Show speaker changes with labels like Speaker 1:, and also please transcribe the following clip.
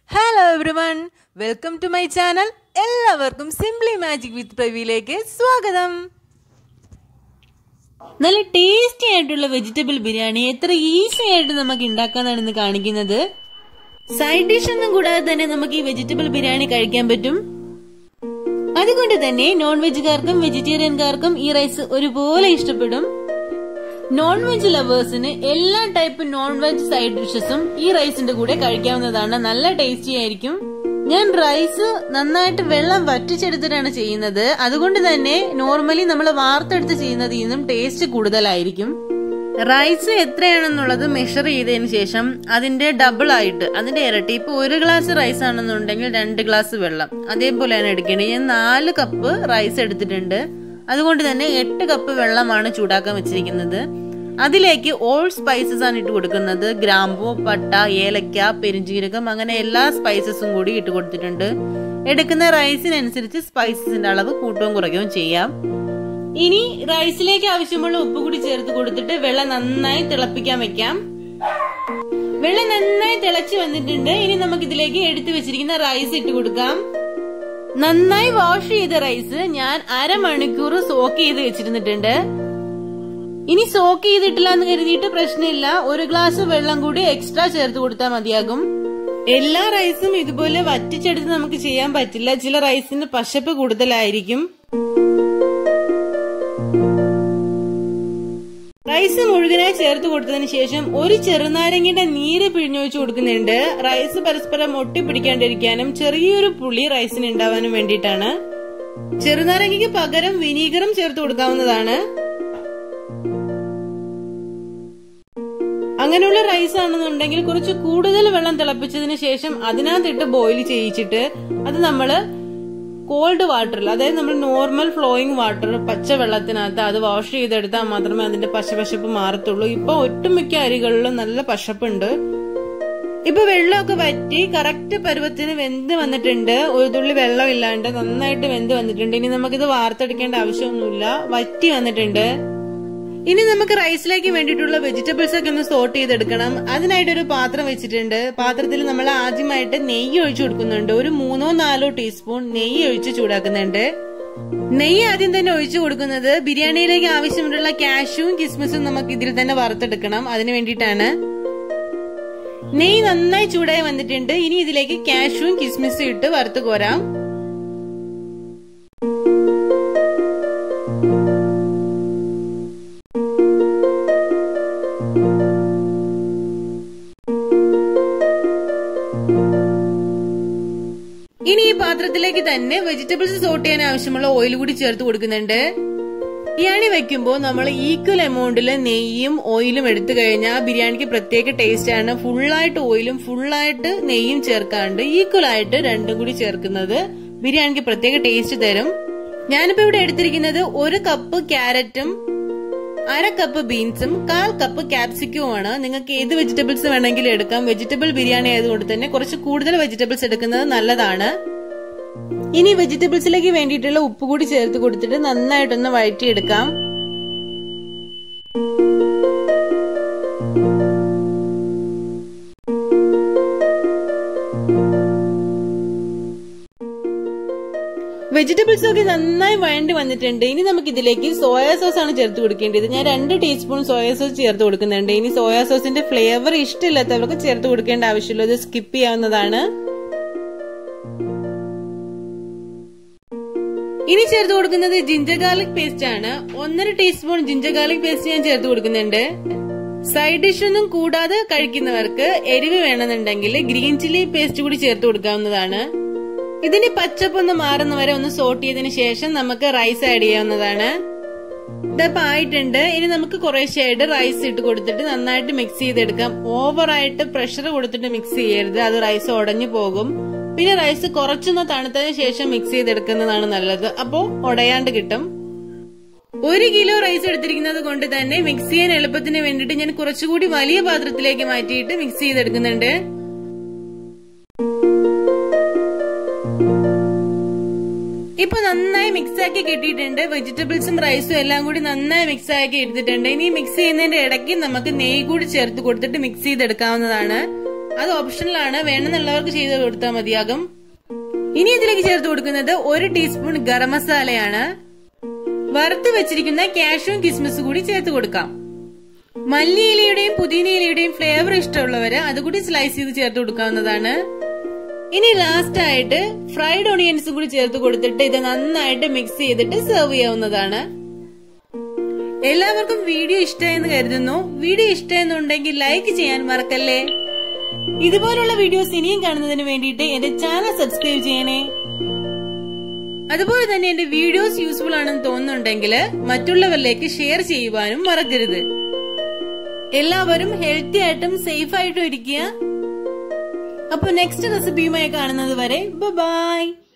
Speaker 1: Hello everyone, welcome to my channel. എല്ലാവർക്കും simply magic with പ്രവിയിലേക്ക് സ്വാഗതം. നല്ല ടേസ്റ്റി ആയിട്ടുള്ള വെജിറ്റബിൾ ബിരിയാണി എത്ര ഈസി ആയിട്ട് നമുക്ക് ഉണ്ടാക്കാനാണ് ഇന്ന് കാണിക്കുന്നത്. സൈഡ് ഡിഷ് ഒന്നും കൂടാതെ തന്നെ നമുക്ക് ഈ വെജിറ്റബിൾ ബിരിയാണി കഴിക്കാൻ പറ്റും. അതുകൊണ്ട് തന്നെ നോൺ വെജുകാർക്കും വെജിറ്റേറിയൻകാർക്കും ഈ റൈസ് ഒരുപോലെ ഇഷ്ടപ്പെടും. നോൺ വെജ് ലവേഴ്സിന് എല്ലാ ടൈപ്പ് നോൺ വെജ് സൈഡ് ഡിഷസും ഈ റൈസിന്റെ കൂടെ കഴിക്കാവുന്നതാണ്. നല്ല ടേസ്റ്റി ആയിരിക്കും. ഞാൻ റൈസ് നന്നായിട്ട് വെള്ളം വറ്റിച്ചെടുത്തിട്ടാണ് ചെയ്യുന്നത്. അതുകൊണ്ട് തന്നെ നോർമലി നമ്മൾ വാർത്തെടുത്ത് ചെയ്യുന്നതിൽ നിന്നും ടേസ്റ്റ് കൂടുതലായിരിക്കും. റൈസ് എത്രയാണെന്നുള്ളത് മെഷർ ചെയ്തതിന് ശേഷം അതിന്റെ ഡബിൾ ആയിട്ട് അതിന്റെ ഇരട്ടി, ഇപ്പൊ 1 ഗ്ലാസ് റൈസ് ആണെന്നുണ്ടെങ്കിൽ 2 ഗ്ലാസ് വെള്ളം അതേപോലെയാണ് എടുക്കേണ്ടത്. ഞാൻ 4 കപ്പ് റൈസ് എടുത്തിട്ടുണ്ട്. അതുകൊണ്ട് തന്നെ 8 കപ്പ് വെള്ളമാണ് ചൂടാക്കാൻ വെച്ചിരിക്കുന്നത്. അതിലേക്ക് ഓൾ സ്പൈസസ് ആണ് ഇട്ട് കൊടുക്കുന്നത്. ഗ്രാമ്പൂ, പട്ട, ഏലക്ക, പെരുംജീരകം, അങ്ങനെ എല്ലാ സ്പൈസസും കൂടി ഇട്ട് കൊടുത്തിട്ടുണ്ട്. എടുക്കുന്ന റൈസിനനുസരിച്ച് സ്പൈസസിന്റെ അളവ് കൂട്ടുകയും കുറയ്ക്കുകയും ചെയ്യാം. ഇനി റൈസിലേക്ക് ആവശ്യമുള്ള ഉപ്പ് കൂടി ചേർത്ത് കൊടുത്തിട്ട് വെള്ളം നന്നായി തിളപ്പിക്കാൻ വെക്കാം. വെള്ളം നന്നായി തിളച്ച് വന്നിട്ടുണ്ട്. ഇനി നമുക്ക് ഇതിലേക്ക് എടുത്തു വെച്ചിരിക്കുന്ന റൈസ് ഇട്ട് കൊടുക്കാം. നന്നായി വാഷ് ചെയ്ത റൈസ് ഞാൻ 1/2 മണിക്കൂർ സോക്ക് ചെയ്ത് വെച്ചിരുന്നിട്ടുണ്ട്. ഇനി സോക്ക് ചെയ്തിട്ടില്ല എന്ന് കരുതിയിട്ട് പ്രശ്നമില്ല, 1 ഗ്ലാസ് വെള്ളം കൂടി എക്സ്ട്രാ ചേർത്ത് കൊടുത്താൽ മതിയാകും. എല്ലാ റൈസും ഇതുപോലെ വറ്റിച്ചെടുത്ത് നമുക്ക് ചെയ്യാൻ പറ്റില്ല. ചില റൈസിന് പശപ്പ് കൂടുതലായിരിക്കും. റൈസ് മുഴുവനായി ചേർത്ത് കൊടുത്തതിന് ശേഷം ഒരു ചെറുനാരങ്ങയുടെ നീര് പിഴിഞ്ഞൊഴിച്ചു കൊടുക്കുന്നുണ്ട്. റൈസ് പരസ്പരം ഒട്ടിപ്പിടിക്കാണ്ടിരിക്കാനും ചെറിയൊരു പുളി റൈസിന് ഉണ്ടാവാനും വേണ്ടിയിട്ടാണ്. ചെറുനാരങ്ങയ്ക്ക് പകരം വിനീഗറും ചേർത്ത് കൊടുക്കാവുന്നതാണ്. അങ്ങനെയുള്ള റൈസ് ആണെന്നുണ്ടെങ്കിൽ കുറച്ച് കൂടുതൽ വെള്ളം തിളപ്പിച്ചതിന് ശേഷം അതിനകത്തിട്ട് ബോയിൽ ചെയ്യിച്ചിട്ട് അത് നമ്മള് കോൾഡ് വാട്ടറിൽ, അതായത് നമ്മൾ നോർമൽ ഫ്ലോയിങ് വാട്ടർ പച്ചവെള്ളത്തിനകത്ത് അത് വാഷ് ചെയ്തെടുത്താൽ മാത്രമേ അതിന്റെ പശപശപ്പ് മാറത്തുള്ളൂ. ഇപ്പൊ ഒട്ടുമിക്ക അരികളിലും നല്ല പശപ്പുണ്ട്. ഇപ്പൊ വെള്ളമൊക്കെ വറ്റി കറക്റ്റ് പരുവത്തിന് വെന്ത് വന്നിട്ടുണ്ട്. ഒരു തുള്ളി വെള്ളം ഇല്ലാണ്ട് നന്നായിട്ട് വെന്ത് വന്നിട്ടുണ്ട്. ഇനി നമുക്കിത് വാർത്തെടുക്കേണ്ട ആവശ്യമൊന്നുമില്ല, വറ്റി വന്നിട്ടുണ്ട്. ഇനി നമുക്ക് റൈസിലേക്ക് വേണ്ടിയിട്ടുള്ള വെജിറ്റബിൾസ് ഒക്കെ ഒന്ന് സോർട്ട് ചെയ്തെടുക്കണം. അതിനായിട്ടൊരു പാത്രം വെച്ചിട്ടുണ്ട്. പാത്രത്തിൽ നമ്മൾ ആദ്യമായിട്ട് നെയ്യ് ഒഴിച്ചു കൊടുക്കുന്നുണ്ട്. ഒരു 3-4 ടീസ്പൂൺ നെയ്യ് ഒഴിച്ച് ചൂടാക്കുന്നുണ്ട്. നെയ്യ് ആദ്യം തന്നെ ഒഴിച്ചു കൊടുക്കുന്നത് ബിരിയാണിയിലേക്ക് ആവശ്യമുള്ള കാഷ്യൂവും കിസ്മിസും നമുക്ക് ഇതിൽ തന്നെ വറുത്തെടുക്കണം. അതിന് വേണ്ടിയിട്ടാണ്. നെയ്യ് നന്നായി ചൂടായി വന്നിട്ടുണ്ട്. ഇനി ഇതിലേക്ക് കാഷ്യൂവും കിസ്മിസും ഇട്ട് വറുത്ത് കോരാം. ഇനി ഈ പാത്രത്തിലേക്ക് തന്നെ വെജിറ്റബിൾസ് സോട്ട് ചെയ്യാൻ ആവശ്യമുള്ള ഓയിൽ കൂടി ചേർത്ത് കൊടുക്കുന്നുണ്ട്. ബിരിയാണി വെക്കുമ്പോൾ നമ്മൾ ഈക്വൽ എമൗണ്ടില് നെയ്യും ഓയിലും എടുത്തു കഴിഞ്ഞാൽ ബിരിയാണിക്ക് പ്രത്യേക ടേസ്റ്റ് ആണ്. ഫുള്ളായിട്ട് ഓയിലും ഫുള്ളായിട്ട് നെയ്യും ചേർക്കാണ്ട് ഈക്വൽ ആയിട്ട് രണ്ടും കൂടി ചേർക്കുന്നത് ബിരിയാണിക്ക് പ്രത്യേക ടേസ്റ്റ് തരും. ഞാനിപ്പോ ഇവിടെ എടുത്തിരിക്കുന്നത് 1 കപ്പ് ക്യാരറ്റും 1/2 കപ്പ് ബീൻസും 1/4 കപ്പ് ക്യാപ്സിക്കവുമാണ്. നിങ്ങൾക്ക് ഏത് വെജിറ്റബിൾസ് വേണമെങ്കിലും എടുക്കാം. വെജിറ്റബിൾ ബിരിയാണി ആയതുകൊണ്ട് തന്നെ കുറച്ച് കൂടുതൽ വെജിറ്റബിൾസ് എടുക്കുന്നത് നല്ലതാണ്. ഇനി വെജിറ്റബിൾസിലേക്ക് വേണ്ടിയിട്ടുള്ള ഉപ്പ് കൂടി ചേർത്ത് കൊടുത്തിട്ട് നന്നായിട്ടൊന്ന് വഴറ്റിയെടുക്കാം. വെജിറ്റബിൾസ് ഒക്കെ നന്നായി വഴണ്ടി വന്നിട്ടുണ്ട്. ഇനി നമുക്ക് ഇതിലേക്ക് സോയാ സോസ് ആണ് ചേർത്ത് കൊടുക്കേണ്ടത്. ഞാൻ 2 ടീസ്പൂൺ സോയാ സോസ് ചേർത്ത് കൊടുക്കുന്നുണ്ട്. ഇനി സോയാ സോസിന്റെ ഫ്ലേവർ ഇഷ്ടമില്ലാത്തവർക്ക് ചേർത്ത് കൊടുക്കേണ്ട ആവശ്യമില്ല, ഇത് സ്കിപ്പ് ചെയ്യാവുന്നതാണ്. ഇനി ചേർത്ത് കൊടുക്കുന്നത് ജിഞ്ചർ ഗാർലിക് പേസ്റ്റ് ആണ്. 1.5 ടീസ്പൂൺ ജിഞ്ചർ ഗാർലിക് പേസ്റ്റ് ഞാൻ ചേർത്ത് കൊടുക്കുന്നുണ്ട്. സൈഡ് ഡിഷ് ഒന്നും കൂടാതെ കഴിക്കുന്നവർക്ക് എരിവ് വേണമെന്നുണ്ടെങ്കിൽ ഗ്രീൻ ചില്ലി പേസ്റ്റ് കൂടി ചേർത്ത് കൊടുക്കാവുന്നതാണ്. ഇതിന്റെ പച്ചപ്പൊന്ന് മാറുന്നവരെ ഒന്ന് സോട്ട് ചെയ്തതിനു ശേഷം നമുക്ക് റൈസ് ആഡ് ചെയ്യാവുന്നതാണ്. ഇതപ്പം ആയിട്ടുണ്ട്. ഇനി നമുക്ക് കുറേശ്ശായിട്ട് റൈസ് ഇട്ട് കൊടുത്തിട്ട് നന്നായിട്ട് മിക്സ് ചെയ്തെടുക്കാം. ഓവറായിട്ട് പ്രഷർ കൊടുത്തിട്ട് മിക്സ് ചെയ്യരുത്, അത് റൈസ് ഉടഞ്ഞു പോകും. പിന്നെ റൈസ് കുറച്ചൊന്ന് തണുത്തതിന് ശേഷം മിക്സ് ചെയ്തെടുക്കുന്നതാണ് നല്ലത്, അപ്പോ ഉടയാണ്ട് കിട്ടും. 1 കിലോ റൈസ് എടുത്തിരിക്കുന്നത് കൊണ്ട് തന്നെ മിക്സ് ചെയ്യാൻ എളുപ്പത്തിന് വേണ്ടിയിട്ട് ഞാൻ കുറച്ചുകൂടി വലിയ പാത്രത്തിലേക്ക് മാറ്റിയിട്ട് മിക്സ് ചെയ്തെടുക്കുന്നുണ്ട്. ഇപ്പൊ നന്നായി മിക്സ് ആക്കി കിട്ടിയിട്ടുണ്ട്. വെജിറ്റബിൾസും റൈസും എല്ലാം കൂടി നന്നായി മിക്സ് ആക്കി എടുത്തിട്ടുണ്ട്. ഇനി മിക്സ് ചെയ്യുന്നതിന്റെ ഇടയ്ക്ക് നമുക്ക് നെയ്യ് കൂടി ചേർത്ത് കൊടുത്തിട്ട് മിക്സ് ചെയ്തെടുക്കാവുന്നതാണ്. അത് ഓപ്ഷണൽ ആണ്, വേണമെന്നുള്ളവർക്ക് ചെയ്ത് കൊടുത്താൽ മതിയാകും. ഇനി ഇതിലേക്ക് ചേർത്ത് കൊടുക്കുന്നത് 1 ടീസ്പൂൺ ഗരം മസാലയാണ്. വറുത്ത് വെച്ചിരിക്കുന്ന കാഷ്യൂം കിസ്മിസ് കൂടി ചേർത്ത് കൊടുക്കാം. മല്ലിയിലയുടെയും പുതിനയിലയുടെയും ഫ്ലേവർ ഇഷ്ടമുള്ളവര് അതുകൂടി സ്ലൈസ് ചെയ്ത് ചേർത്ത് കൊടുക്കാവുന്നതാണ്. ഇനി ലാസ്റ്റ് ആയിട്ട് ഫ്രൈഡ് ഓണിയൻസ് കൂടി ചേർത്ത് കൊടുത്തിട്ട് ഇത് നന്നായിട്ട് മിക്സ് ചെയ്തിട്ട് സെർവ് ചെയ്യാവുന്നതാണ്. എല്ലാവർക്കും വീഡിയോ ഇഷ്ടമായെന്ന് കരുതുന്നു. വീഡിയോ ഇഷ്ടമെന്നുണ്ടെങ്കിൽ ലൈക്ക് ചെയ്യാൻ മറക്കല്ലേ. ഇതുപോലുള്ള വീഡിയോസ് ഇനിയും കാണുന്നതിന് വേണ്ടിയിട്ട് എന്റെ ചാനൽ സബ്സ്ക്രൈബ് ചെയ്യണേ. അതുപോലെ തന്നെ എന്റെ വീഡിയോസ് യൂസ്ഫുൾ ആണെന്ന് തോന്നുന്നുണ്ടെങ്കിൽ മറ്റുള്ളവരിലേക്ക് ഷെയർ ചെയ്യുവാനും മറക്കരുത്. എല്ലാവരും ഹെൽത്തി ആയിട്ടും സേഫ് ആയിട്ടും ഇരിക്കുക. അപ്പൊ നെക്സ്റ്റ് റെസിപ്പിയുമായി കാണുന്നത് വരെ ബൈ.